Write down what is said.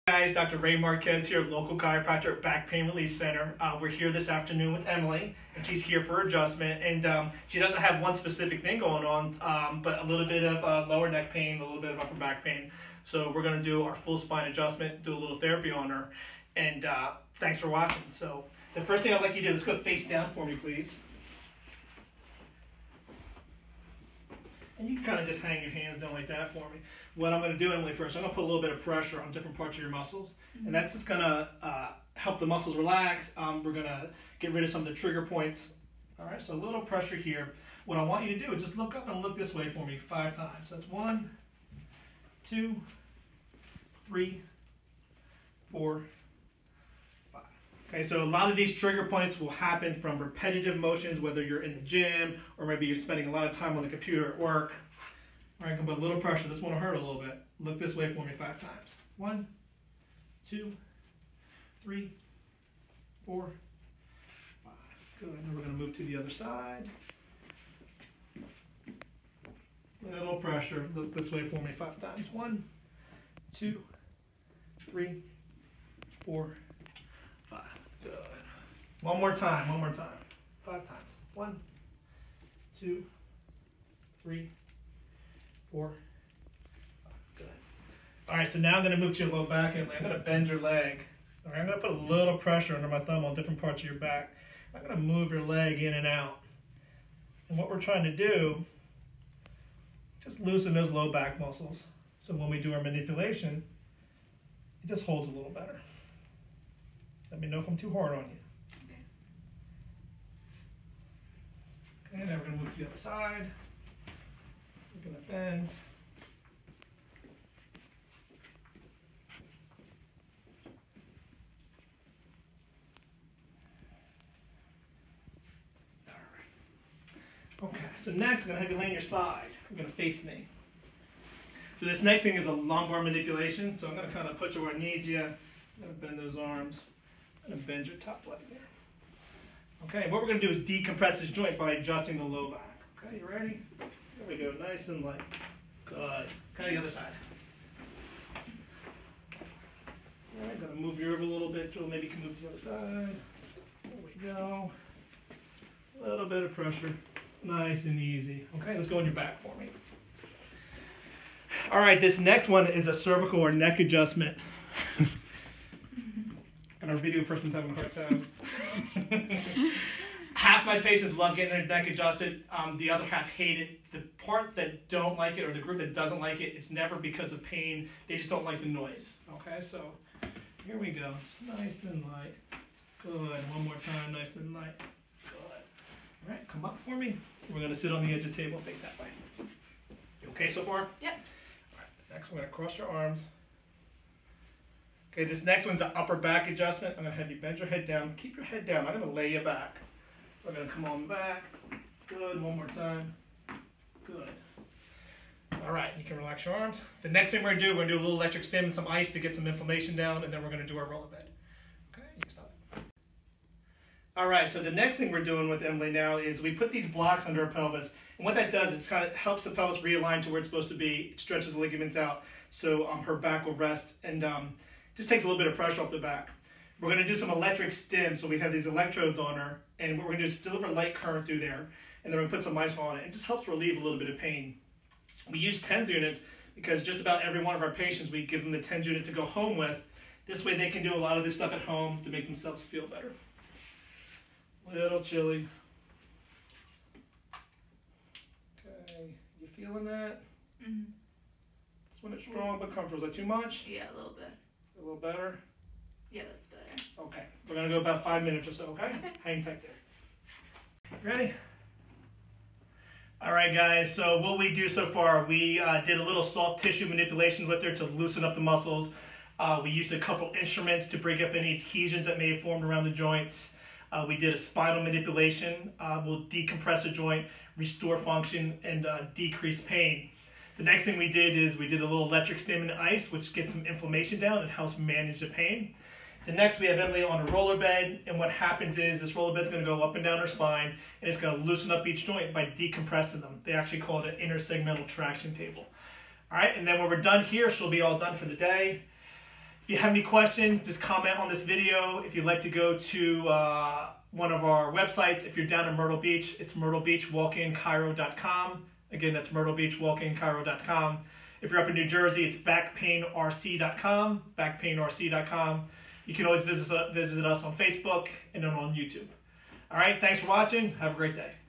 Guys, Dr. Ray Marquez here, local chiropractor at Back Pain Relief Center. We're here this afternoon with Emily, and she's here for adjustment. And she doesn't have one specific thing going on, but a little bit of lower neck pain, a little bit of upper back pain. So we're going to do our full spine adjustment, do a little therapy on her. And thanks for watching. So the first thing I'd like you to do, let's go face down for me, please. And you can kind of just hang your hands down like that for me. What I'm going to do, Emily, first, I'm going to put a little bit of pressure on different parts of your muscles. And that's just going to help the muscles relax. We're going to get rid of some of the trigger points. All right, so a little pressure here. What I want you to do is just look up and look this way for me 5 times. So that's 1, 2, 3, 4, 5. Okay, so a lot of these trigger points will happen from repetitive motions, whether you're in the gym or maybe you're spending a lot of time on the computer at work. All right, I can put a little pressure. This one will hurt a little bit. Look this way for me 5 times. 1, 2, 3, 4, 5. Good. Now we're going to move to the other side. Little pressure. Look this way for me 5 times. 1, 2, 3, 4, 5. Good. One more time. 5 times. 1, 2, 3, 4, 5. Good. All right, so now I'm going to move to your low back and I'm going to bend your leg. All right, I'm going to put a little pressure under my thumb on different parts of your back. I'm going to move your leg in and out. And what we're trying to do, just loosen those low back muscles. So when we do our manipulation, it just holds a little better. Let me know if I'm too hard on you. Okay, now we're going to move to the other side. We're going to bend. All right. Okay, so next I'm going to have you lay on your side. You're going to face me. So this next thing is a lumbar manipulation. So I'm going to kind of put you where I need you. I'm going to bend those arms. I'm going to bend your top leg there. Okay, what we're going to do is decompress this joint by adjusting the low back. Okay, you ready? There we go, nice and light. Good. Kind of the other side. All right, going to move you over a little bit. Joel, maybe you can move to the other side. There we go. A little bit of pressure. Nice and easy. Okay, let's go on your back for me. All right, this next one is a cervical or neck adjustment. And our video person's having a hard time. Half my patients love getting their neck adjusted. The other half hate it. The part that don't like it, or the group that doesn't like it, it's never because of pain. They just don't like the noise. Okay, so here we go. Just nice and light. Good. One more time, nice and light. Good. All right, come up for me. We're going to sit on the edge of the table and face that way. You okay so far? Yep. All right, next we're going to cross your arms. Okay, this next one's an upper back adjustment. I'm going to have you bend your head down. Keep your head down. I'm going to lay you back. We're going to come on back. Good. One more time. Good. All right, you can relax your arms. The next thing we're going to do a little electric stim and some ice to get some inflammation down, and then we're going to do our roll bed. Okay, you can stop it. All right, so the next thing we're doing with Emily now is we put these blocks under her pelvis. And what that does is kind of helps the pelvis realign to where it's supposed to be. It stretches the ligaments out so her back will rest and just takes a little bit of pressure off the back. We're going to do some electric stim, so we have these electrodes on her, and what we're going to do is deliver light current through there, and then we're going to put some ice on it. It just helps relieve a little bit of pain. We use TENS units because just about every one of our patients, we give them the TENS unit to go home with. This way they can do a lot of this stuff at home to make themselves feel better. A little chilly. Okay, you feeling that? Mm-hmm. This one is strong but comfortable. Is that too much? Yeah, a little bit. A little better? Yeah, that's better. Okay, we're going to go about 5 minutes or so, okay? Okay. Hang tight there. Ready? All right, guys, so what we do so far, we did a little soft tissue manipulation with her to loosen up the muscles. We used a couple instruments to break up any adhesions that may have formed around the joints. We did a spinal manipulation. We'll decompress the joint, restore function, and decrease pain. The next thing we did is we did a little electric stim and ice, which gets some inflammation down and helps manage the pain. The next, we have Emily on a roller bed, and what happens is this roller bed is going to go up and down her spine, and it's going to loosen up each joint by decompressing them. They actually call it an intersegmental traction table. All right, and then when we're done here, she'll be all done for the day. If you have any questions, just comment on this video. If you'd like to go to one of our websites, if you're down in Myrtle Beach, it's myrtlebeachwalkincairo.com. Again, that's myrtlebeachwalkincairo.com. If you're up in New Jersey, it's backpainrc.com, backpainrc.com. You can always visit us on Facebook and then on YouTube. All right, thanks for watching. Have a great day.